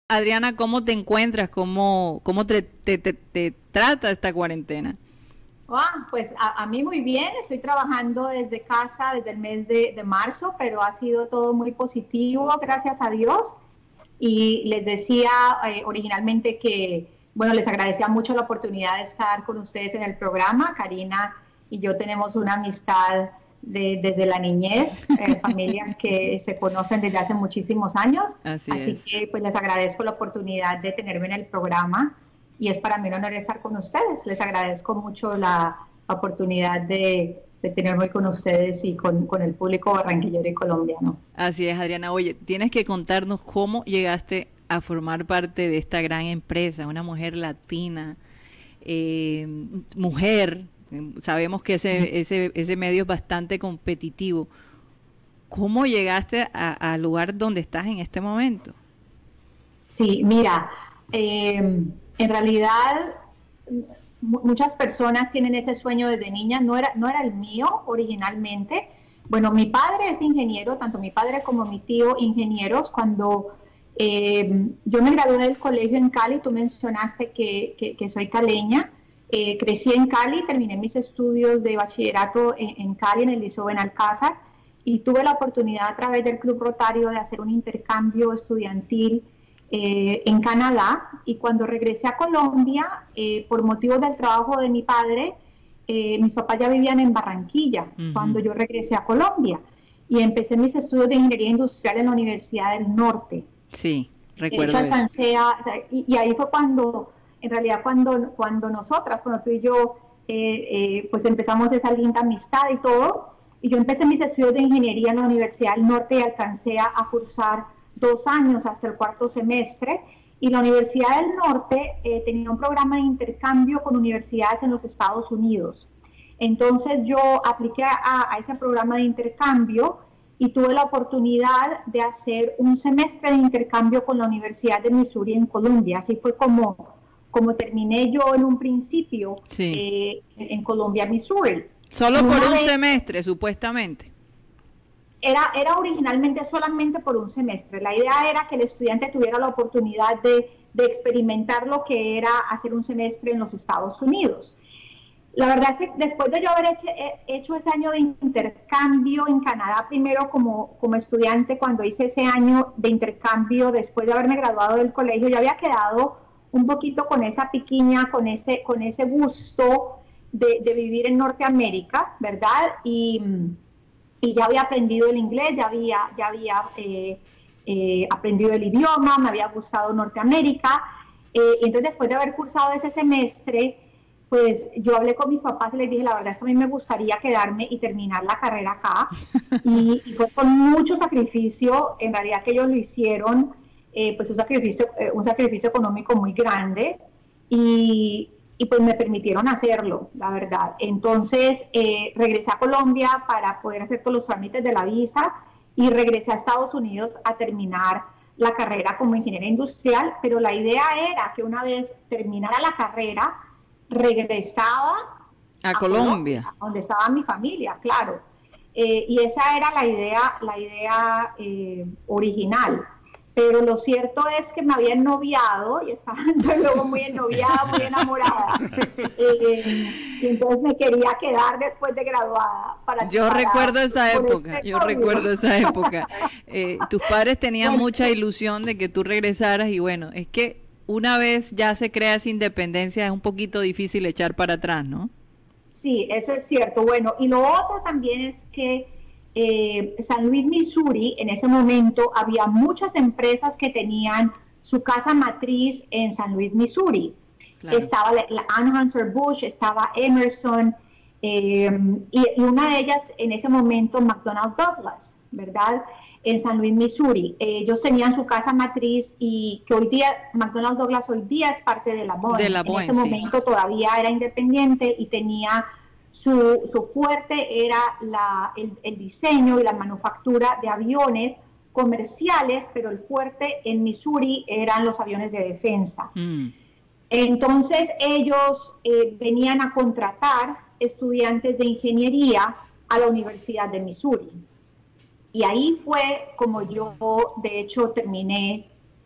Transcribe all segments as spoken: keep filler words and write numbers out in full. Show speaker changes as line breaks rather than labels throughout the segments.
Adriana, ¿cómo te encuentras? ¿Cómo, cómo te, te, te, te trata esta cuarentena?
Ah, pues a, a mí muy bien, estoy trabajando desde casa desde el mes de, de marzo, pero ha sido todo muy positivo, gracias a Dios. Y les decía eh, originalmente que, bueno, les agradecía mucho la oportunidad de estar con ustedes en el programa. Karina y yo tenemos una amistad de, desde la niñez, eh, familias que se conocen desde hace muchísimos años.
Así
Así
es.
que pues les agradezco la oportunidad de tenerme en el programa y es para mí un honor estar con ustedes. Les agradezco mucho la, la oportunidad de, de tenerme con ustedes y con, con el público barranquillero y colombiano.
Así es, Adriana. Oye, tienes que contarnos cómo llegaste a formar parte de esta gran empresa, una mujer latina, eh, mujer. Sabemos que ese, ese, ese medio es bastante competitivo. ¿Cómo llegaste al lugar donde estás en este momento?
Sí, mira, eh, en realidad muchas personas tienen ese sueño desde niña, no era, no era el mío originalmente. Bueno, mi padre es ingeniero, tanto mi padre como mi tío ingenieros. Cuando eh, yo me gradué del colegio en Cali, tú mencionaste que, que, que soy caleña. Eh, crecí en Cali, terminé mis estudios de bachillerato en, en Cali, en el Liceo Benalcázar, y tuve la oportunidad a través del Club Rotario de hacer un intercambio estudiantil eh, en Canadá. Y cuando regresé a Colombia, eh, por motivos del trabajo de mi padre, eh, mis papás ya vivían en Barranquilla, uh-huh. cuando yo regresé a Colombia, y empecé mis estudios de Ingeniería Industrial en la Universidad del Norte.
Sí, recuerdo
de hecho, alcancé a, y, y ahí fue cuando... En realidad, cuando, cuando nosotras, cuando tú y yo, eh, eh, pues empezamos esa linda amistad y todo, y yo empecé mis estudios de ingeniería en la Universidad del Norte y alcancé a, a cursar dos años hasta el cuarto semestre, y la Universidad del Norte eh, tenía un programa de intercambio con universidades en los Estados Unidos. Entonces yo apliqué a, a ese programa de intercambio y tuve la oportunidad de hacer un semestre de intercambio con la Universidad de Missouri en Colombia. Así fue como... como terminé yo en un principio sí. eh, en Columbia, Missouri.
Solo por un vez, semestre, supuestamente.
Era, era originalmente solamente por un semestre. La idea era que el estudiante tuviera la oportunidad de, de experimentar lo que era hacer un semestre en los Estados Unidos. La verdad es que después de yo haber hecho, hecho ese año de intercambio en Canadá, primero como, como estudiante, cuando hice ese año de intercambio, después de haberme graduado del colegio, yo había quedado un poquito con esa piquiña, con ese, con ese gusto de, de vivir en Norteamérica, ¿verdad? Y, y ya había aprendido el inglés, ya había, ya había eh, eh, aprendido el idioma, me había gustado Norteamérica. Eh, y entonces, después de haber cursado ese semestre, pues yo hablé con mis papás y les dije, la verdad es que a mí me gustaría quedarme y terminar la carrera acá. Y, y fue con mucho sacrificio, en realidad que ellos lo hicieron, Eh, pues un sacrificio, eh, un sacrificio económico muy grande y, y pues me permitieron hacerlo, la verdad. Entonces eh, regresé a Colombia para poder hacer todos los trámites de la visa y regresé a Estados Unidos a terminar la carrera como ingeniera industrial, pero la idea era que una vez terminara la carrera, regresaba
a, a Colombia,
Colombia, donde estaba mi familia, claro. Eh, y esa era la idea, la idea eh, original. Pero lo cierto es que me había ennoviado y estaba luego muy ennoviada, muy enamorada. Eh, y entonces me quería quedar después de graduada. Para
yo
para,
recuerdo esa época, este yo recuerdo esa época. Eh, tus padres tenían bueno, mucha ilusión de que tú regresaras y bueno, es que una vez ya se crea esa independencia es un poquito difícil echar para atrás, ¿no?
Sí, eso es cierto. Bueno, y lo otro también es que Eh, San Luis, Missouri, en ese momento había muchas empresas que tenían su casa matriz en San Luis, Missouri. Claro. Estaba la, la Anheuser-Busch, estaba Emerson, eh, y, y una de ellas en ese momento McDonnell Douglas, ¿verdad? En San Luis, Missouri. Eh, ellos tenían su casa matriz y que hoy día, McDonnell Douglas hoy día es parte de la Boeing.
De la Boeing,
en ese
sí.
momento todavía era independiente y tenía... Su, su fuerte era la, el, el diseño y la manufactura de aviones comerciales, pero el fuerte en Missouri eran los aviones de defensa. Mm. Entonces ellos eh, venían a contratar estudiantes de ingeniería a la Universidad de Missouri. Y ahí fue como yo, de hecho, terminé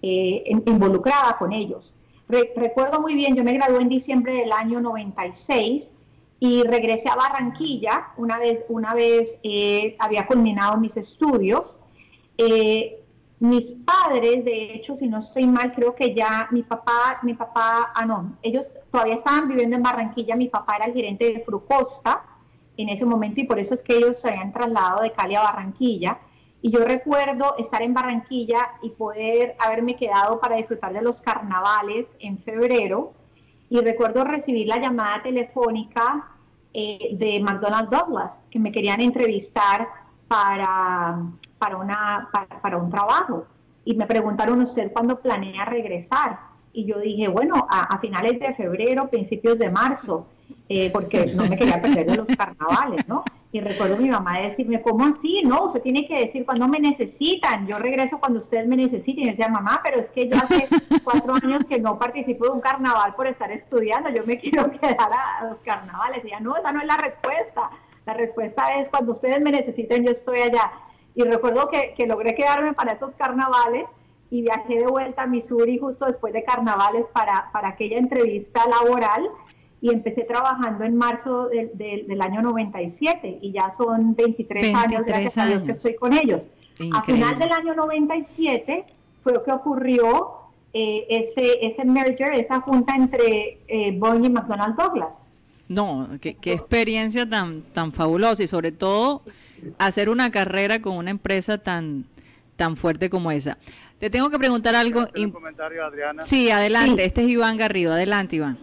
eh, involucrada con ellos. Re, recuerdo muy bien, yo me gradué en diciembre del año noventa y seis y regresé a Barranquilla una vez, una vez eh, había culminado mis estudios. Eh, mis padres, de hecho, si no estoy mal, creo que ya mi papá, mi papá, ah no, ellos todavía estaban viviendo en Barranquilla, mi papá era el gerente de Frucosta en ese momento y por eso es que ellos se habían trasladado de Cali a Barranquilla. Y yo recuerdo estar en Barranquilla y poder haberme quedado para disfrutar de los carnavales en febrero. Y recuerdo recibir la llamada telefónica eh, de McDonnell Douglas, que me querían entrevistar para, para, una, para, para un trabajo. Y me preguntaron, ¿usted cuándo planea regresar? Y yo dije, bueno, a, a finales de febrero, principios de marzo, eh, porque no me quería perder de los carnavales, ¿no? Y recuerdo a mi mamá decirme, ¿cómo así? No, usted tiene que decir cuando me necesitan. Yo regreso cuando ustedes me necesiten. Y yo decía, mamá, pero es que yo hace cuatro años que no participo de un carnaval por estar estudiando. Yo me quiero quedar a, a los carnavales. Y ella, no, esa no es la respuesta. La respuesta es cuando ustedes me necesiten, yo estoy allá. Y recuerdo que, que logré quedarme para esos carnavales y viajé de vuelta a Missouri justo después de carnavales para, para aquella entrevista laboral. Y empecé trabajando en marzo del, del, del año noventa y siete y ya son veintitrés años, gracias a Dios, que estoy con ellos. Increíble. A final del año noventa y siete fue lo que ocurrió eh, ese, ese merger, esa junta entre eh, Boeing y McDonnell Douglas.
No, qué, qué experiencia tan, tan fabulosa y sobre todo hacer una carrera con una empresa tan, tan fuerte como esa. Te tengo que preguntar algo.
Un comentario, Adriana.
Sí, adelante, sí. Este es Iván Garrido, adelante Iván.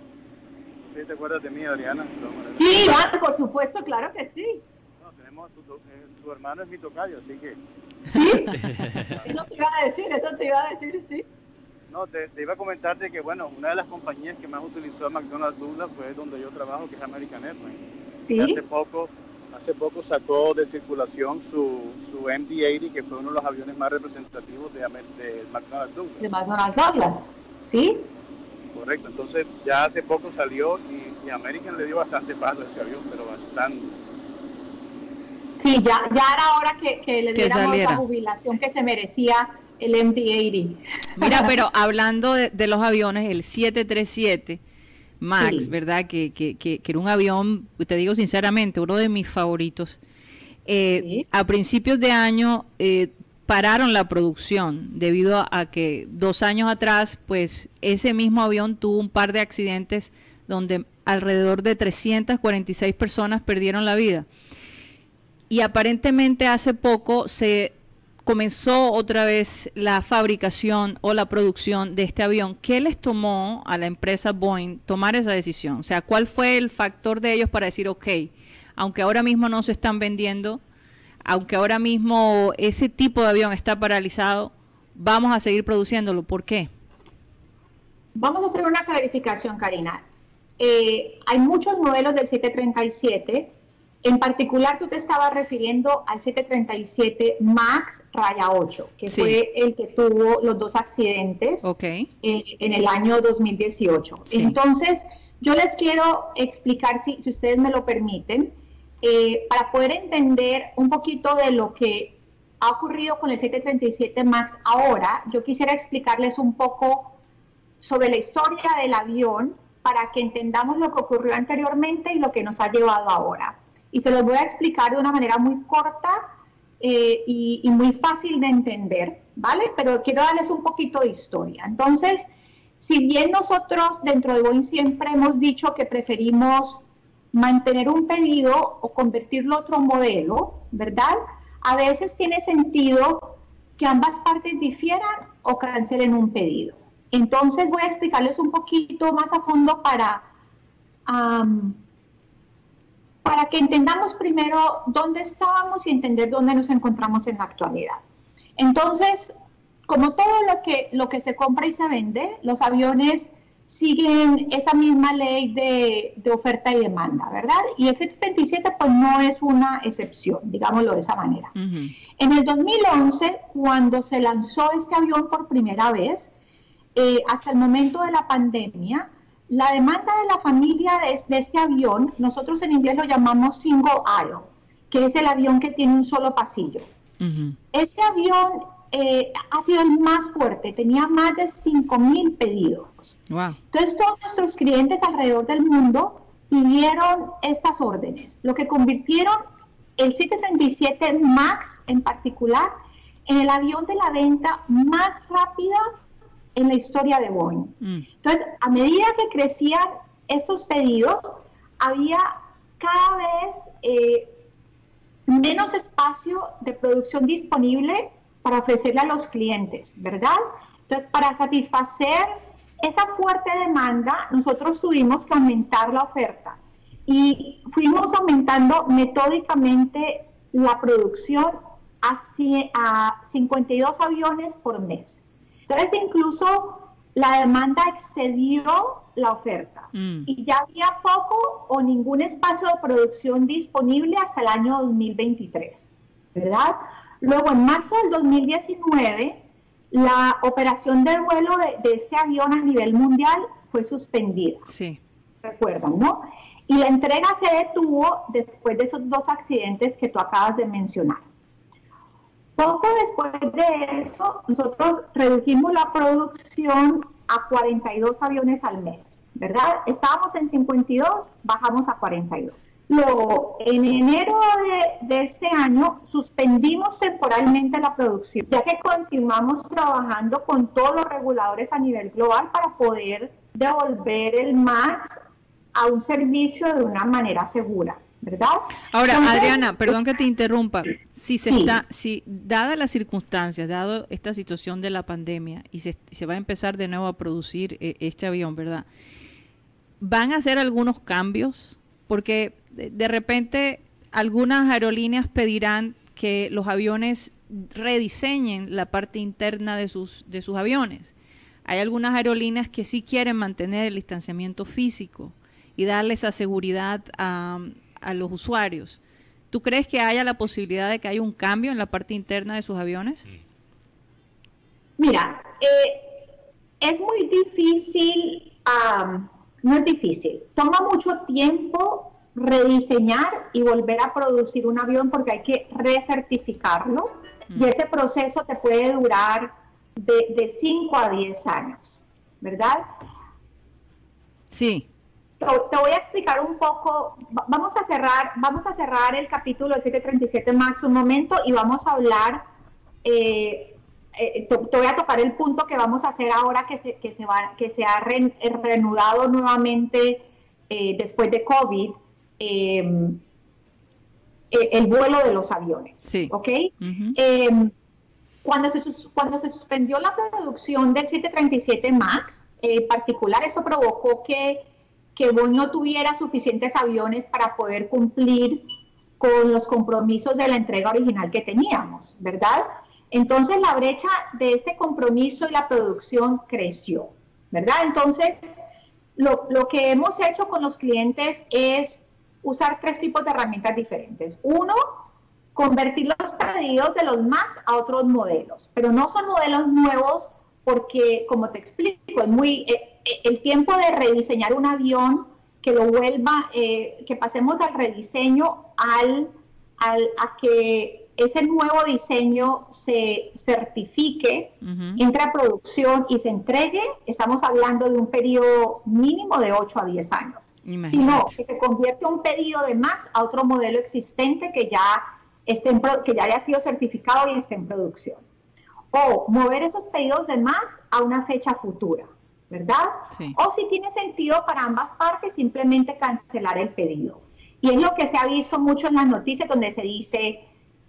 ¿Sí te acuerdas de mí, Adriana?
Sí, Iván, por supuesto, claro que sí.
No, tenemos, tu, tu, tu hermano es mi tocayo, así que...
¿Sí? Eso te iba a decir, eso te iba a decir, sí.
No, te, te iba a comentar de que, bueno, una de las compañías que más utilizó a McDonnell Douglas fue donde yo trabajo, que es American Airlines.
¿Sí?
Hace poco, hace poco sacó de circulación su, su M D ochenta, que fue uno de los aviones más representativos de, de McDonnell Douglas.
De McDonnell Douglas, ¿sí?
Correcto, entonces ya hace poco salió y, y American le dio bastante paso a ese avión, pero bastante.
Sí, ya, ya era hora que, que le diéramos la jubilación que se merecía el M D ochenta.
Mira, pero hablando de, de los aviones, el siete tres siete MAX, sí. ¿Verdad? Que, que, que, que era un avión, te digo sinceramente, uno de mis favoritos. Eh, sí. A principios de año eh, pararon la producción debido a, a que dos años atrás, pues ese mismo avión tuvo un par de accidentes donde alrededor de trescientas cuarenta y seis personas perdieron la vida. Y aparentemente hace poco se comenzó otra vez la fabricación o la producción de este avión. ¿Qué les tomó a la empresa Boeing tomar esa decisión? O sea, ¿cuál fue el factor de ellos para decir, ok, aunque ahora mismo no se están vendiendo, aunque ahora mismo ese tipo de avión está paralizado, vamos a seguir produciéndolo? ¿Por qué?
Vamos a hacer una clarificación, Karina. Eh, hay muchos modelos del siete treinta y siete. En particular, tú te estabas refiriendo al siete treinta y siete MAX raya ocho, que sí. Fue el que tuvo los dos accidentes
okay.
eh, en el año dos mil dieciocho. Sí. Entonces, yo les quiero explicar, si, si ustedes me lo permiten, eh, para poder entender un poquito de lo que ha ocurrido con el siete treinta y siete MAX ahora, yo quisiera explicarles un poco sobre la historia del avión para que entendamos lo que ocurrió anteriormente y lo que nos ha llevado ahora. Y se los voy a explicar de una manera muy corta eh, y, y muy fácil de entender, ¿vale? Pero quiero darles un poquito de historia. Entonces, si bien nosotros dentro de Boeing siempre hemos dicho que preferimos mantener un pedido o convertirlo a otro modelo, ¿verdad? A veces tiene sentido que ambas partes difieran o cancelen un pedido. Entonces voy a explicarles un poquito más a fondo para... Um, para que entendamos primero dónde estábamos y entender dónde nos encontramos en la actualidad. Entonces, como todo lo que, lo que se compra y se vende, los aviones siguen esa misma ley de, de oferta y demanda, ¿verdad? Y el siete treinta y siete pues no es una excepción, digámoslo de esa manera. Uh-huh. En el dos mil once, cuando se lanzó este avión por primera vez, eh, hasta el momento de la pandemia, la demanda de la familia de, de este avión, nosotros en inglés lo llamamos single aisle, que es el avión que tiene un solo pasillo. Uh-huh. Este avión eh, ha sido el más fuerte, tenía más de cinco mil pedidos.
Wow.
Entonces todos nuestros clientes alrededor del mundo pidieron estas órdenes, lo que convirtieron el siete treinta y siete MAX en particular en el avión de la venta más rápida en la historia de Boeing. Mm. Entonces, a medida que crecían estos pedidos, había cada vez eh, menos espacio de producción disponible para ofrecerle a los clientes, ¿verdad? Entonces, para satisfacer esa fuerte demanda, nosotros tuvimos que aumentar la oferta y fuimos aumentando metódicamente la producción a, a cincuenta y dos aviones por mes. Entonces, incluso la demanda excedió la oferta mm. y ya había poco o ningún espacio de producción disponible hasta el año dos mil veintitrés, ¿verdad? Luego, en marzo del dos mil diecinueve, la operación del vuelo de, de este avión a nivel mundial fue suspendida. Sí. Recuerdan, ¿no? Y la entrega se detuvo después de esos dos accidentes que tú acabas de mencionar. Poco después de eso, nosotros redujimos la producción a cuarenta y dos aviones al mes, ¿verdad? Estábamos en cincuenta y dos, bajamos a cuarenta y dos. Luego, en enero de, de este año, suspendimos temporalmente la producción, ya que continuamos trabajando con todos los reguladores a nivel global para poder devolver el MAX a un servicio de una manera segura, ¿verdad?
Ahora, entonces, Adriana, perdón que te interrumpa, si se sí. está, si dada las circunstancias, dado esta situación de la pandemia y se, se va a empezar de nuevo a producir eh, este avión, ¿verdad? ¿Van a hacer algunos cambios? Porque de, de repente algunas aerolíneas pedirán que los aviones rediseñen la parte interna de sus, de sus aviones. Hay algunas aerolíneas que sí quieren mantener el distanciamiento físico y darle esa seguridad a, a los usuarios. ¿Tú crees que haya la posibilidad de que haya un cambio en la parte interna de sus aviones?
Mira, eh, es muy difícil, um, no es difícil, toma mucho tiempo rediseñar y volver a producir un avión porque hay que recertificarlo mm. y ese proceso te puede durar de, de cinco a diez años, ¿verdad?
Sí.
Te, te voy a explicar un poco, vamos a cerrar, vamos a cerrar el capítulo del siete treinta y siete MAX un momento y vamos a hablar, eh, eh, te, te voy a tocar el punto que vamos a hacer ahora que se, que se, va, que se ha re, reanudado nuevamente eh, después de COVID, eh, eh, el vuelo de los aviones,
sí.
¿ok?
Uh-huh.
eh, cuando, se, cuando se suspendió la producción del siete treinta y siete MAX, en particular, eso provocó que que Boeing no tuviera suficientes aviones para poder cumplir con los compromisos de la entrega original que teníamos, ¿verdad? Entonces la brecha de este compromiso y la producción creció, ¿verdad? Entonces lo, lo que hemos hecho con los clientes es usar tres tipos de herramientas diferentes. Uno, convertir los pedidos de los MAX a otros modelos, pero no son modelos nuevos porque, como te explico, es muy... Eh, el tiempo de rediseñar un avión, que lo vuelva, eh, que pasemos al rediseño, al, al, a que ese nuevo diseño se certifique, uh-huh. entre a producción y se entregue, estamos hablando de un periodo mínimo de ocho a diez años. Imagínate. Sino que se convierte un pedido de MAX a otro modelo existente que ya, esté en, que ya haya sido certificado y esté en producción. O mover esos pedidos de MAX a una fecha futura, ¿verdad? Sí. O si tiene sentido para ambas partes, simplemente cancelar el pedido. Y es lo que se ha visto mucho en las noticias, donde se dice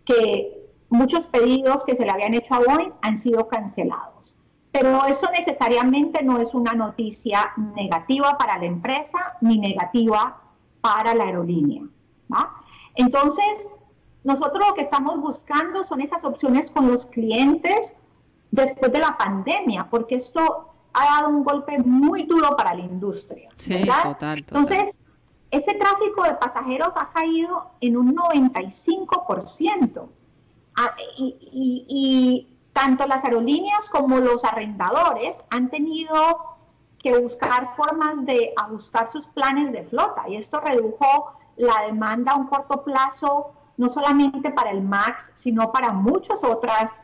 que muchos pedidos que se le habían hecho a Boeing han sido cancelados. Pero eso necesariamente no es una noticia negativa para la empresa, ni negativa para la aerolínea, ¿va? Entonces, nosotros lo que estamos buscando son esas opciones con los clientes después de la pandemia, porque esto ha dado un golpe muy duro para la industria,
sí,
¿verdad?
Total, total.
Entonces, ese tráfico de pasajeros ha caído en un noventa y cinco por ciento. Ah, y, y, y tanto las aerolíneas como los arrendadores han tenido que buscar formas de ajustar sus planes de flota, y esto redujo la demanda a un corto plazo, no solamente para el MAX, sino para muchas otras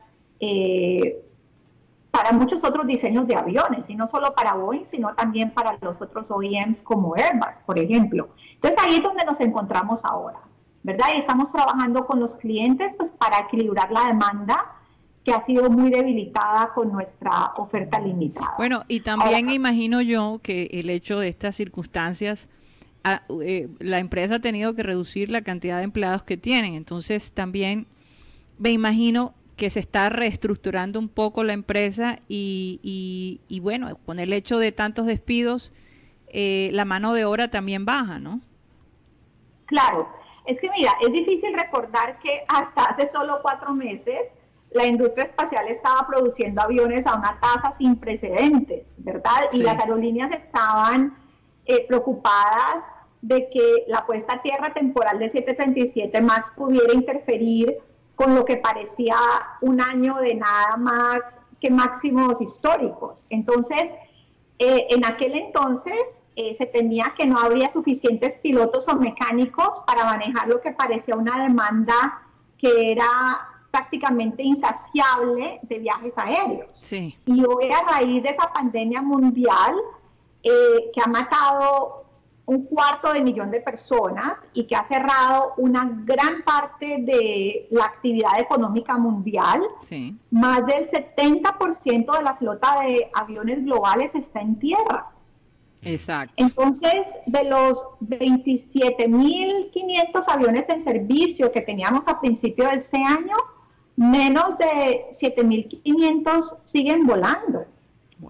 eh, para muchos otros diseños de aviones, y no solo para Boeing, sino también para los otros O E Ms como Airbus, por ejemplo. Entonces ahí es donde nos encontramos ahora, ¿verdad? Y estamos trabajando con los clientes pues, para equilibrar la demanda, que ha sido muy debilitada con nuestra oferta limitada.
Bueno, y también
ahora,
imagino yo que el hecho de estas circunstancias, a, eh, la empresa ha tenido que reducir la cantidad de empleados que tienen, entonces también me imagino que se está reestructurando un poco la empresa y, y, y bueno, con el hecho de tantos despidos, eh, la mano de obra también baja, ¿no?
Claro, es que mira, es difícil recordar que hasta hace solo cuatro meses la industria espacial estaba produciendo aviones a una tasa sin precedentes, ¿verdad?
Sí.
Y las aerolíneas estaban eh, preocupadas de que la puesta a tierra temporal de siete treinta y siete MAX pudiera interferir con lo que parecía un año de nada más que máximos históricos. Entonces, eh, en aquel entonces eh, se temía que no habría suficientes pilotos o mecánicos para manejar lo que parecía una demanda que era prácticamente insaciable de viajes aéreos.
Sí.
Y hoy, a raíz de esa pandemia mundial eh, que ha matado un cuarto de millón de personas y que ha cerrado una gran parte de la actividad económica mundial,
Sí.
más del setenta por ciento de la flota de aviones globales está en tierra.
Exacto.
Entonces, de los veintisiete mil quinientos aviones en servicio que teníamos a principio de este año, menos de siete mil quinientos siguen volando.
Wow.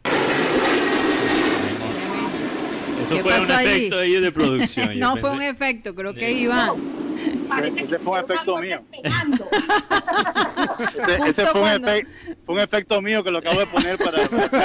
Eso
¿Qué
fue un
pasó ahí?
efecto ahí de producción. yo
No fue
pensé.
un efecto, creo que
Sí.
Iván.
Parece
Ese
que
fue un
era
efecto
avión
mío.
despegando.
Ese, ese
Justo
fue, un
cuando-
efec- fue un efecto mío que lo acabo de poner para...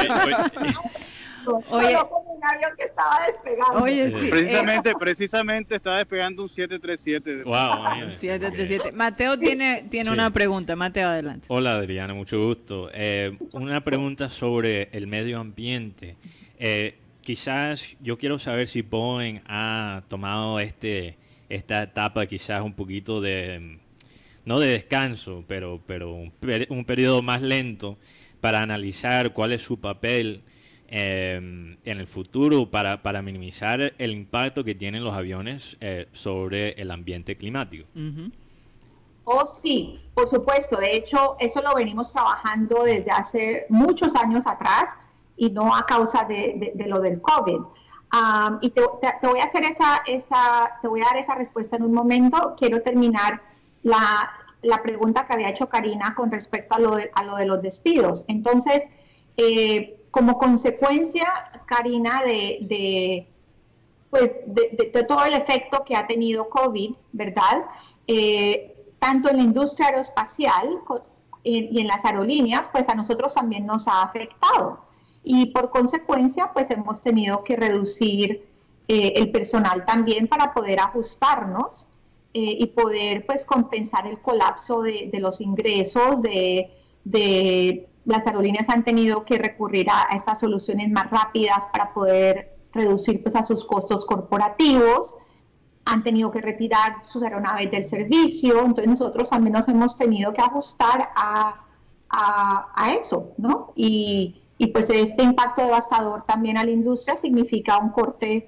Oye.
Solo como un avión que estaba despegando.
Oye, sí.
Precisamente, precisamente estaba despegando un siete treinta y siete.
Wow, imagínate.
siete tres siete. Mateo tiene, tiene
Sí.
una pregunta. Mateo, adelante.
Hola Adriana, mucho gusto. Eh, una pregunta sobre el medio ambiente. Eh, quizás yo quiero saber si Boeing ha tomado este esta etapa quizás un poquito de, no de descanso, pero, pero un, per- un periodo más lento para analizar cuál es su papel eh, en el futuro para, para minimizar el impacto que tienen los aviones eh, sobre el ambiente climático.
Ujú.
Oh, sí, por supuesto. De hecho, eso lo venimos trabajando desde hace muchos años atrás y no a causa de, de, de lo del COVID. Um, y te, te, te voy a hacer esa, esa, te voy a dar esa respuesta en un momento. Quiero terminar la, la pregunta que había hecho Karina con respecto a lo de, a lo de los despidos. Entonces, eh, como consecuencia, Karina, de, de, pues, de, de, de todo el efecto que ha tenido COVID, ¿verdad? Eh, tanto en la industria aeroespacial y en las aerolíneas, pues a nosotros también nos ha afectado. Y por consecuencia, pues hemos tenido que reducir eh, el personal también para poder ajustarnos eh, y poder pues compensar el colapso de, de los ingresos. De, de las aerolíneas han tenido que recurrir a, a estas soluciones más rápidas para poder reducir pues a sus costos corporativos. Han tenido que retirar sus aeronaves del servicio, entonces nosotros también nos hemos tenido que ajustar a, a, a eso, ¿no? Y, y pues este impacto devastador también a la industria significa un corte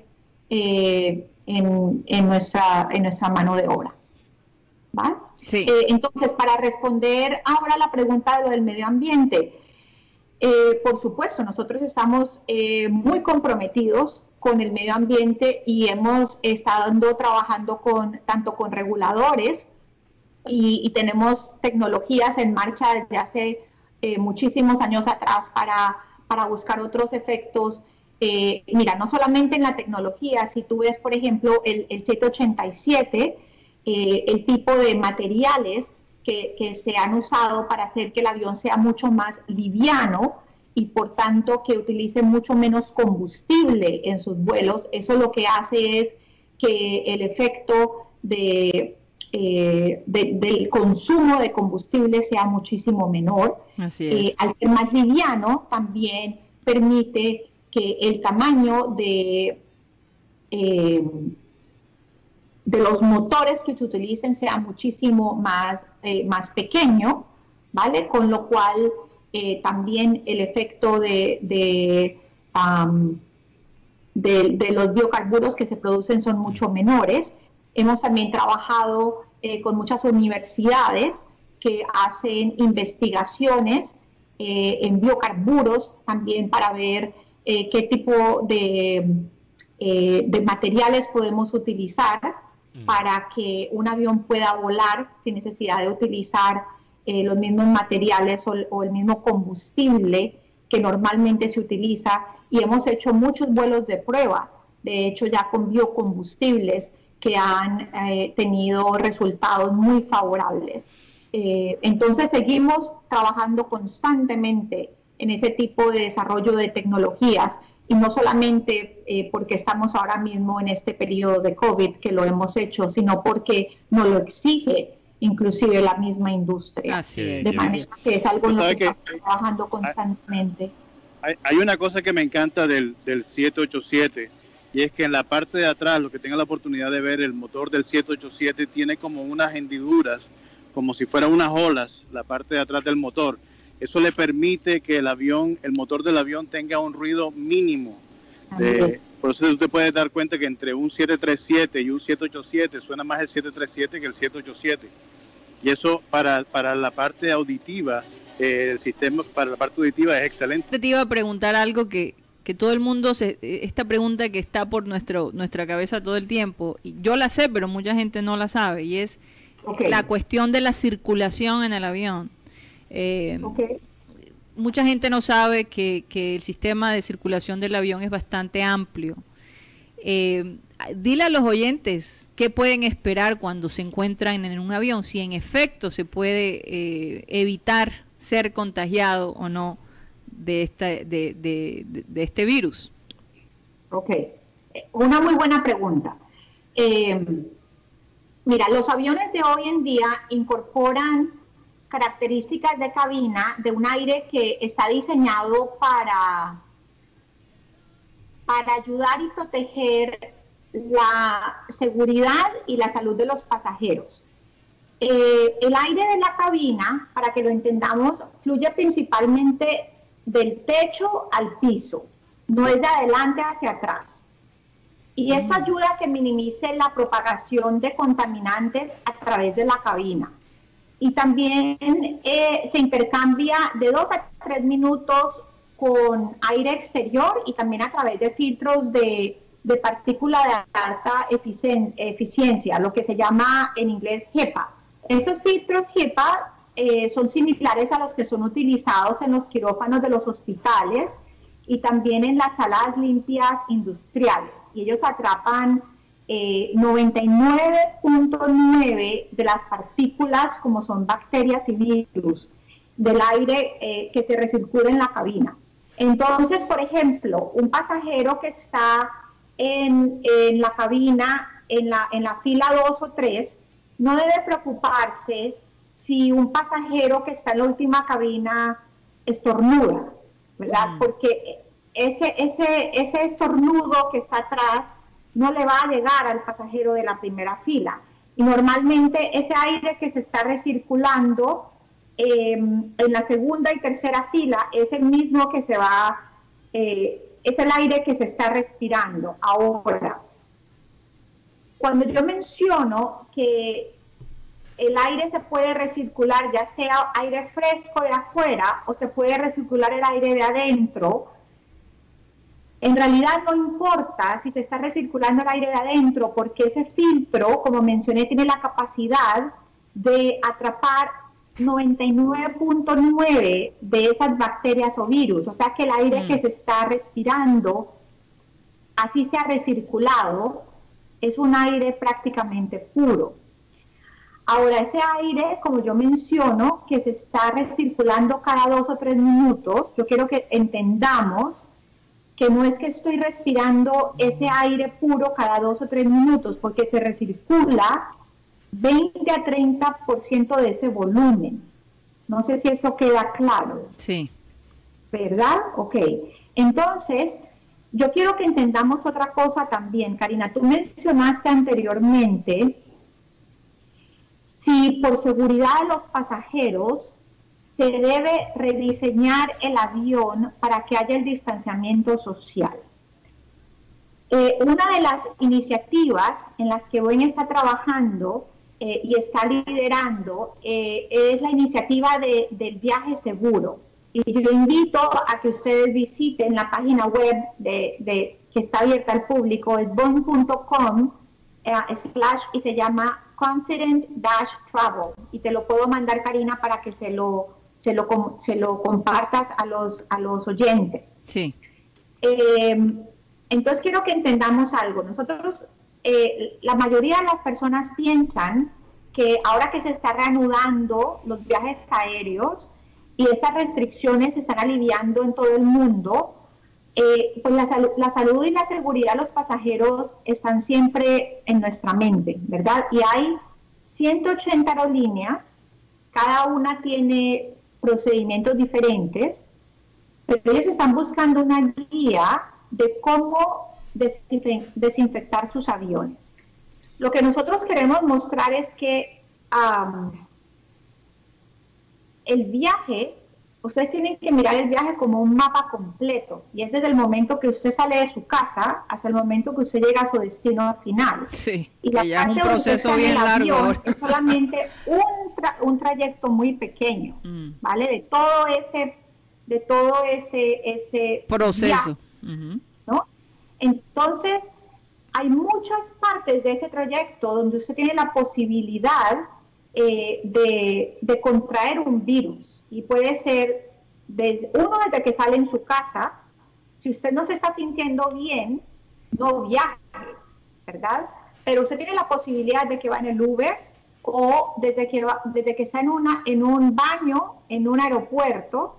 eh, en, en, nuestra, en nuestra mano de obra, ¿vale?
Sí.
Eh, entonces, para responder ahora la pregunta de lo del medio ambiente, eh, por supuesto, nosotros estamos eh, muy comprometidos con el medio ambiente y hemos estado trabajando con, tanto con reguladores y, y tenemos tecnologías en marcha desde hace eh, muchísimos años atrás para, para buscar otros efectos. Eh, mira, no solamente en la tecnología, si tú ves, por ejemplo, el, el siete ochenta y siete, eh, el tipo de materiales que, que se han usado para hacer que el avión sea mucho más liviano, y por tanto que utilice mucho menos combustible en sus vuelos, eso lo que hace es que el efecto de, eh, de, del consumo de combustible sea muchísimo menor.
Así es.
Eh, al ser más liviano, también permite que el tamaño de, eh, de los motores que se utilicen sea muchísimo más, eh, más pequeño, ¿vale? Con lo cual eh, también el efecto de, de, um, de, de los biocarburos que se producen son mucho menores. Hemos también trabajado eh, con muchas universidades que hacen investigaciones eh, en biocarburos también para ver eh, qué tipo de, eh, de materiales podemos utilizar mm. para que un avión pueda volar sin necesidad de utilizar eh, los mismos materiales o, o el mismo combustible que normalmente se utiliza. Y hemos hecho muchos vuelos de prueba, de hecho ya con biocombustibles que han eh, tenido resultados muy favorables. Eh, entonces seguimos trabajando constantemente en ese tipo de desarrollo de tecnologías y no solamente eh, porque estamos ahora mismo en este periodo de COVID que lo hemos hecho, sino porque nos lo exige inclusive la misma industria.
Así es,
de
sí,
manera
sí.
que es algo en lo que,
que
estamos que, trabajando constantemente.
Hay, hay una cosa que me encanta del, del siete ochenta y siete y es que en la parte de atrás, los que tengan la oportunidad de ver el motor del siete ochenta y siete tiene como unas hendiduras, como si fueran unas olas, la parte de atrás del motor. Eso le permite que el avión, el motor del avión tenga un ruido mínimo. De, por eso usted puede dar cuenta que entre un siete treinta y siete y un siete ochenta y siete suena más el siete treinta y siete que el siete ochenta y siete. Y eso para, para la parte auditiva, eh, el sistema para la parte auditiva es excelente.
Te iba a preguntar algo que, que todo el mundo, se, esta pregunta que está por nuestro, nuestra cabeza todo el tiempo, y yo la sé, pero mucha gente no la sabe, y es okay. la cuestión de la circulación en el avión. Eh, okay. Mucha gente no sabe que, que el sistema de circulación del avión es bastante amplio. Eh, dile a los oyentes qué pueden esperar cuando se encuentran en un avión, si en efecto se puede eh, evitar ser contagiado o no de, esta, de, de, de, de este virus.
Ok, una muy buena pregunta. Eh, mira, los aviones de hoy en día incorporan características de cabina de un aire que está diseñado para, para ayudar y proteger la seguridad y la salud de los pasajeros. Eh, el aire de la cabina, para que lo entendamos, fluye principalmente del techo al piso, no es de adelante hacia atrás. Y esto ayuda a que minimice la propagación de contaminantes a través de la cabina. Y también eh, se intercambia de dos a tres minutos con aire exterior y también a través de filtros de, de partícula de alta eficien, eficiencia, lo que se llama en inglés HEPA. Estos filtros HEPA eh, son similares a los que son utilizados en los quirófanos de los hospitales y también en las salas limpias industriales. Y ellos atrapan eh, noventa y nueve punto nueve de las partículas, como son bacterias y virus, del aire eh, que se recircula en la cabina. Entonces, por ejemplo, un pasajero que está en, en la cabina, en la, en la fila dos o tres, no debe preocuparse si un pasajero que está en la última cabina estornuda, ¿verdad? Mm. Porque ese, ese, ese estornudo que está atrás no le va a llegar al pasajero de la primera fila. Y normalmente ese aire que se está recirculando eh, en la segunda y tercera fila es el mismo que se va, eh, es el aire que se está respirando. Ahora, cuando yo menciono que el aire se puede recircular, ya sea aire fresco de afuera o se puede recircular el aire de adentro, en realidad no importa si se está recirculando el aire de adentro, porque ese filtro, como mencioné, tiene la capacidad de atrapar noventa y nueve punto nueve de esas bacterias o virus. O sea que el aire mm. que se está respirando, así sea recirculado, es un aire prácticamente puro. Ahora, ese aire, como yo menciono, que se está recirculando cada dos o tres minutos, yo quiero que entendamos que no es que estoy respirando ese aire puro cada dos o tres minutos, porque se recircula veinte a treinta por ciento de ese volumen. No sé si eso queda claro.
Sí.
¿Verdad? Ok. Entonces, yo quiero que entendamos otra cosa también, Karina. Tú mencionaste anteriormente si por seguridad de los pasajeros se debe rediseñar el avión para que haya el distanciamiento social. Eh, una de las iniciativas en las que Boeing está trabajando eh, y está liderando eh, es la iniciativa de, del viaje seguro. Y yo invito a que ustedes visiten la página web de, de, que está abierta al público, es boeing punto com eh, slash y se llama Confident Dash Travel. Y te lo puedo mandar, Karina, para que se lo, se lo, se lo compartas a los, a los oyentes.
Sí.
Eh, entonces quiero que entendamos algo. Nosotros, eh, la mayoría de las personas piensan que ahora que se está reanudando los viajes aéreos y estas restricciones se están aliviando en todo el mundo, eh, pues la, sal la salud y la seguridad de los pasajeros están siempre en nuestra mente, ¿verdad? Y hay ciento ochenta aerolíneas, cada una tiene procedimientos diferentes, pero ellos están buscando una guía de cómo desinfectar sus aviones. Lo que nosotros queremos mostrar es que um, el viaje, ustedes tienen que mirar el viaje como un mapa completo, y es desde el momento que usted sale de su casa hasta el momento que usted llega a su destino final.
Sí,
y la
ya
parte
es un proceso bien largo.
Es solamente un, tra un trayecto muy pequeño, mm. ¿vale? De todo ese, de todo ese, ese
proceso.
Viaje, ¿no? Entonces, hay muchas partes de ese trayecto donde usted tiene la posibilidad eh, de, de contraer un virus, y puede ser desde, uno desde que sale en su casa. Si usted no se está sintiendo bien, no viaje, ¿verdad? Pero usted tiene la posibilidad de que va en el Uber, o desde que, va, desde que está en, una, en un baño, en un aeropuerto,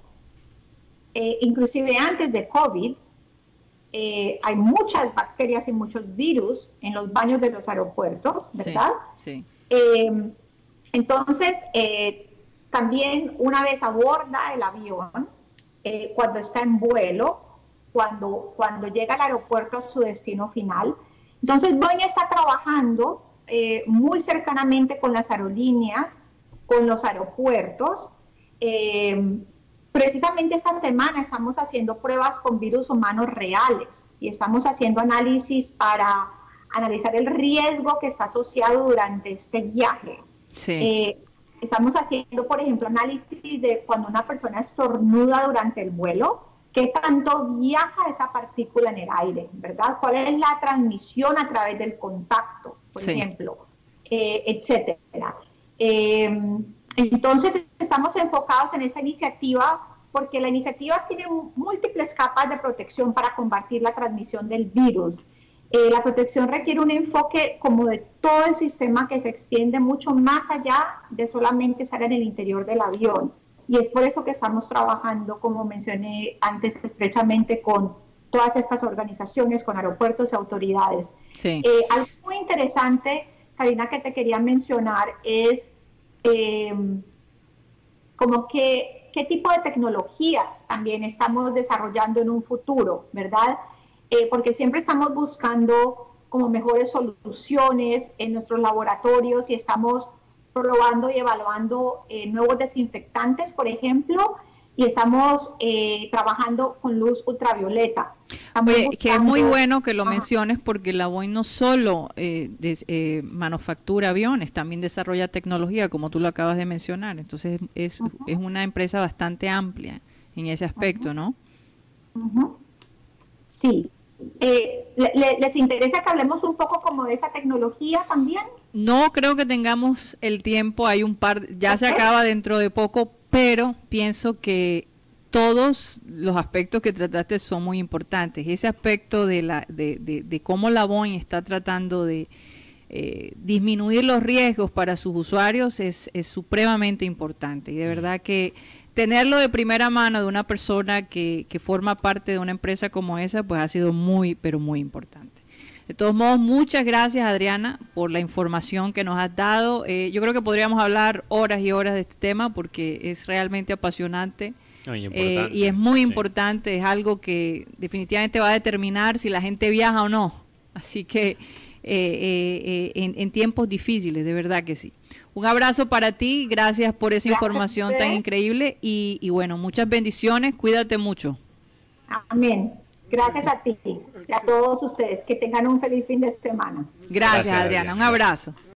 eh, inclusive antes de COVID, eh, hay muchas bacterias y muchos virus en los baños de los aeropuertos, ¿verdad?
Sí, sí.
Eh, entonces, eh, también una vez aborda el avión, eh, cuando está en vuelo, cuando, cuando llega al aeropuerto a su destino final. Entonces, Boeing está trabajando eh, muy cercanamente con las aerolíneas, con los aeropuertos. Eh, precisamente esta semana estamos haciendo pruebas con virus humanos reales y estamos haciendo análisis para analizar el riesgo que está asociado durante este viaje.
Sí.
Eh, estamos haciendo, por ejemplo, análisis de cuando una persona estornuda durante el vuelo, qué tanto viaja esa partícula en el aire, ¿verdad? ¿Cuál es la transmisión a través del contacto, por
sí.
ejemplo, eh, etcétera? Eh, entonces, estamos enfocados en esa iniciativa porque la iniciativa tiene múltiples capas de protección para combatir la transmisión del virus. Eh, la protección requiere un enfoque como de todo el sistema que se extiende mucho más allá de solamente estar en el interior del avión. Y es por eso que estamos trabajando, como mencioné antes, estrechamente con todas estas organizaciones, con aeropuertos y autoridades.
Sí.
Eh, algo muy interesante, Karina, que te quería mencionar es eh, como que qué tipo de tecnologías también estamos desarrollando en un futuro, ¿verdad? Eh, porque siempre estamos buscando como mejores soluciones en nuestros laboratorios y estamos probando y evaluando eh, nuevos desinfectantes, por ejemplo, y estamos eh, trabajando con luz ultravioleta.
Oye, buscando... que es muy bueno que lo
Ajá.
menciones, porque la Boeing no solo eh, des, eh, manufactura aviones, también desarrolla tecnología, como tú lo acabas de mencionar. Entonces es, uh-huh. es una empresa bastante amplia en ese aspecto, uh-huh. ¿no?
Uh-huh. Sí. Eh, le, ¿Les interesa que hablemos un poco como de esa tecnología también?
No creo que tengamos el tiempo, hay un par, ya okay. se acaba dentro de poco, pero pienso que todos los aspectos que trataste son muy importantes. Ese aspecto de, la, de, de, de cómo la Boeing está tratando de eh, disminuir los riesgos para sus usuarios es, es supremamente importante, y de verdad que tenerlo de primera mano de una persona que, que forma parte de una empresa como esa, pues ha sido muy, pero muy importante. De todos modos, muchas gracias, Adriana, por la información que nos has dado. Eh, yo creo que podríamos hablar horas y horas de este tema porque es realmente apasionante.
Muy
eh, y es muy sí. importante, es algo que definitivamente va a determinar si la gente viaja o no. Así que eh, eh, en, en tiempos difíciles, de verdad que sí. Un abrazo para ti, gracias por esa
Gracias
información tan increíble y, y bueno, muchas bendiciones, cuídate mucho.
Amén. Gracias a ti y a todos ustedes. Que tengan un feliz fin de semana.
Gracias, Gracias Adriana. Un abrazo.